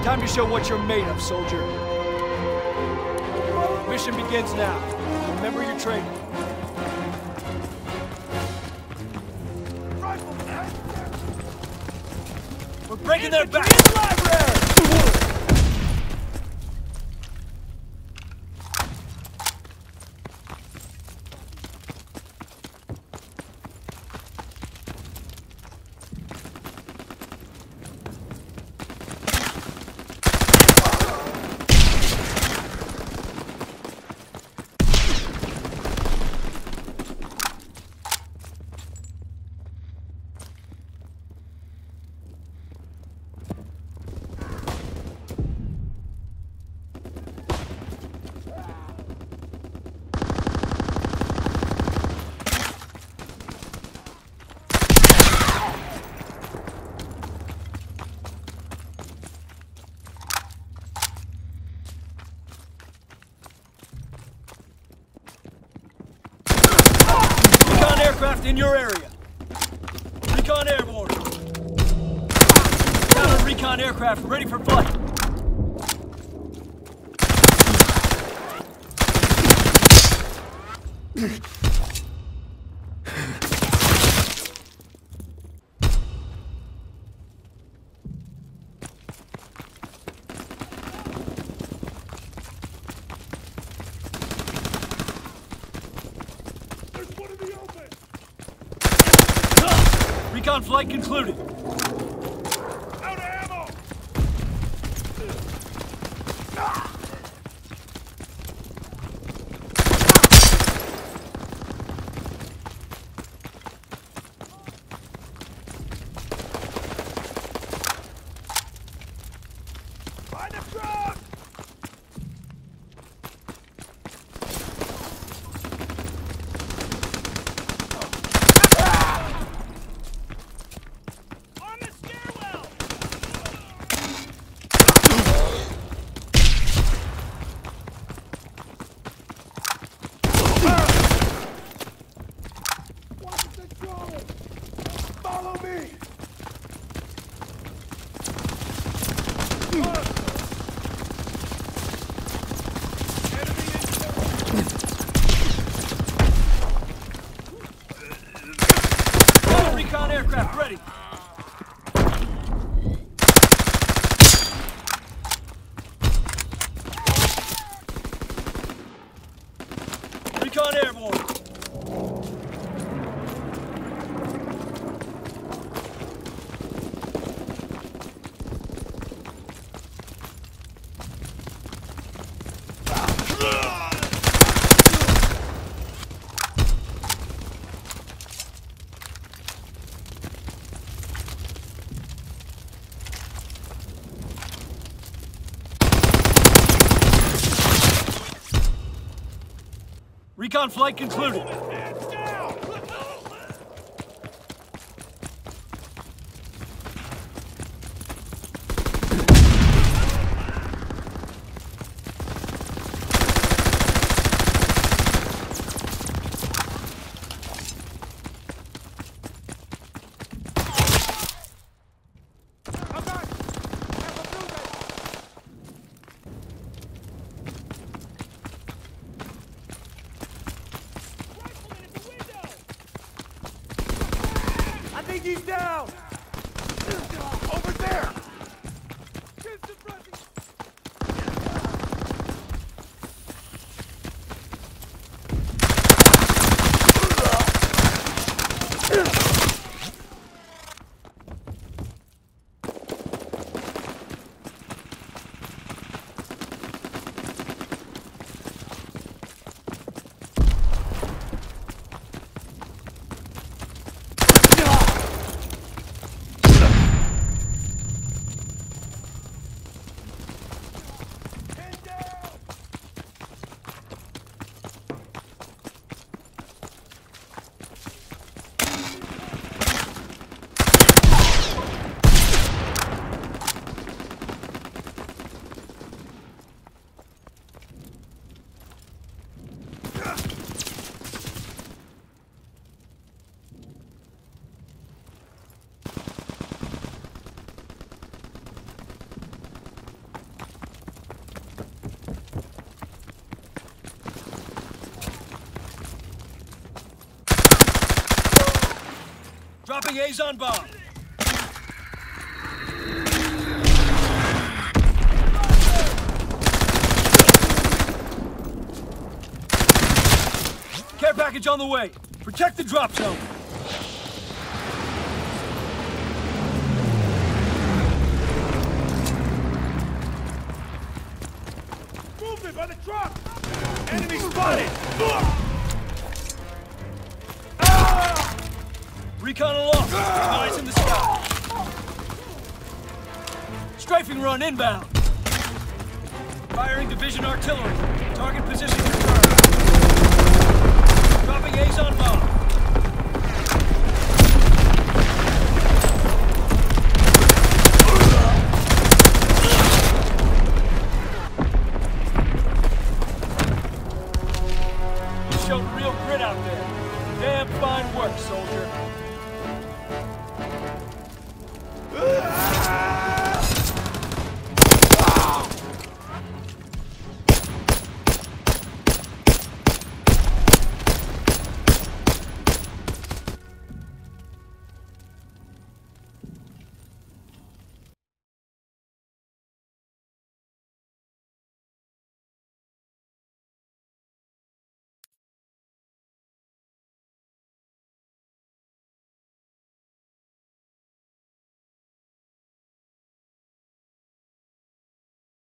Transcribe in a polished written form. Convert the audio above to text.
Time to show what you're made of, soldier. Mission begins now. Remember your training. We're breaking their back! In the library! Aircraft in your area. Recon airborne. Counter recon aircraft ready for flight. Recon flight concluded. Out of ammo! Find the truck! Follow me! Recon aircraft ready. Recon airborne. Recon flight concluded. Dropping A's on bomb. Care package on the way. Protect the drop zone. Movement by the truck! Enemy spotted! Recon aloft. Eyes in the sky. Strafing run inbound. Firing division artillery. Target position confirmed. Dropping A's on bomb.